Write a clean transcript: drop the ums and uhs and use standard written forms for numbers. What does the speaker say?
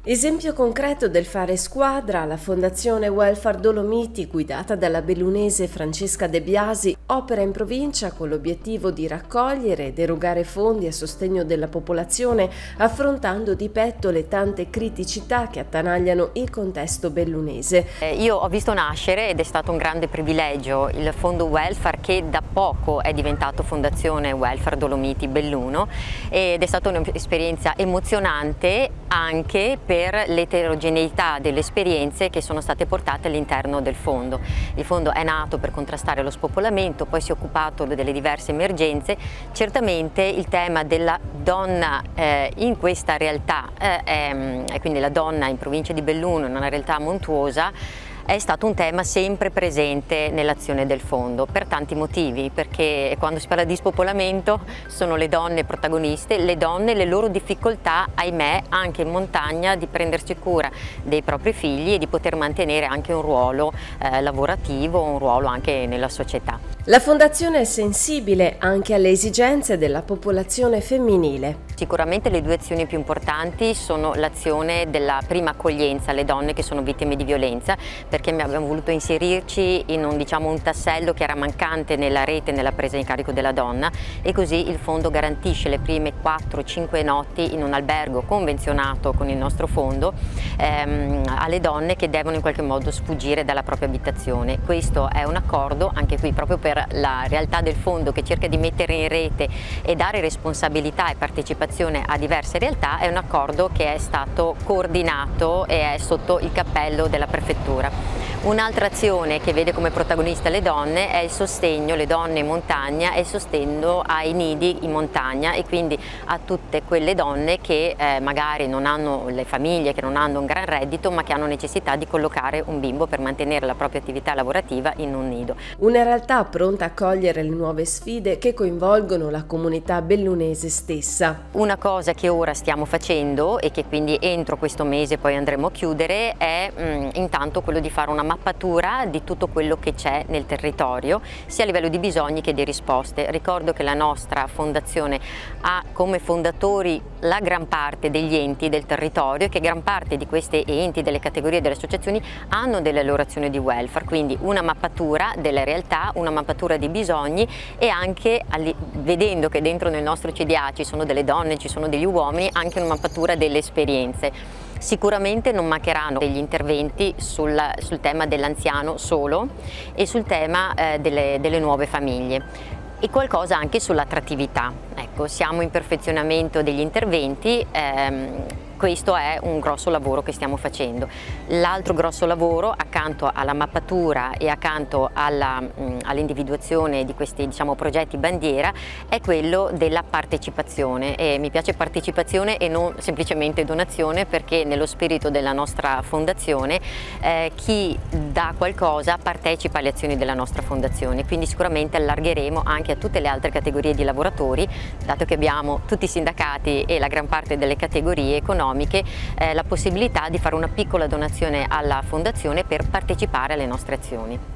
Esempio concreto del fare squadra, la Fondazione Welfare Dolomiti, guidata dalla bellunese Francesca De Biasi, opera in provincia con l'obiettivo di raccogliere ed erogare fondi a sostegno della popolazione, affrontando di petto le tante criticità che attanagliano il contesto bellunese. Io ho visto nascere, ed è stato un grande privilegio, il Fondo Welfare, che da poco è diventato Fondazione Welfare Dolomiti Belluno, ed è stata un'esperienza emozionante anche per l'eterogeneità delle esperienze che sono state portate all'interno del fondo. Il fondo è nato per contrastare lo spopolamento, poi si è occupato delle diverse emergenze. Certamente il tema della donna in questa realtà, e quindi la donna in provincia di Belluno, in una realtà montuosa, è stato un tema sempre presente nell'azione del fondo per tanti motivi, perché quando si parla di spopolamento sono le donne protagoniste, le donne, le loro difficoltà, ahimè, anche in montagna, di prendersi cura dei propri figli e di poter mantenere anche un ruolo lavorativo, un ruolo anche nella società. La Fondazione è sensibile anche alle esigenze della popolazione femminile. Sicuramente le due azioni più importanti sono l'azione della prima accoglienza alle donne che sono vittime di violenza, perché abbiamo voluto inserirci in un tassello che era mancante nella rete, nella presa in carico della donna, e così il fondo garantisce le prime 4-5 notti in un albergo convenzionato con il nostro fondo alle donne che devono in qualche modo sfuggire dalla propria abitazione. Questo è un accordo, anche qui proprio per la realtà del fondo, che cerca di mettere in rete e dare responsabilità e partecipazione a diverse realtà. È un accordo che è stato coordinato e è sotto il cappello della prefettura. Un'altra azione che vede come protagoniste le donne è il sostegno, le donne in montagna, e il sostegno ai nidi in montagna, e quindi a tutte quelle donne che magari non hanno le famiglie, che non hanno un gran reddito, ma che hanno necessità di collocare un bimbo per mantenere la propria attività lavorativa in un nido. Una realtà pronta a cogliere le nuove sfide che coinvolgono la comunità bellunese stessa. Una cosa che ora stiamo facendo, e che quindi entro questo mese poi andremo a chiudere, è intanto quello di fare una mappatura di tutto quello che c'è nel territorio, sia a livello di bisogni che di risposte. Ricordo che la nostra fondazione ha come fondatori la gran parte degli enti del territorio, e che gran parte di questi enti, delle categorie e delle associazioni hanno delle loro azioni di welfare, quindi una mappatura delle realtà, una mappatura di bisogni, e anche vedendo che dentro nel nostro CDA ci sono delle donne, ci sono degli uomini, anche una mappatura delle esperienze. Sicuramente non mancheranno degli interventi sul tema dell'anziano solo e sul tema delle nuove famiglie, e qualcosa anche sull'attrattività. Ecco, siamo in perfezionamento degli interventi. Questo è un grosso lavoro che stiamo facendo. L'altro grosso lavoro, accanto alla mappatura e accanto all'individuazione di questi progetti bandiera, è quello della partecipazione. E mi piace partecipazione e non semplicemente donazione, perché nello spirito della nostra fondazione chi dà qualcosa partecipa alle azioni della nostra fondazione, quindi sicuramente allargheremo anche a tutte le altre categorie di lavoratori, dato che abbiamo tutti i sindacati e la gran parte delle categorie economiche la possibilità di fare una piccola donazione alla fondazione per partecipare alle nostre azioni.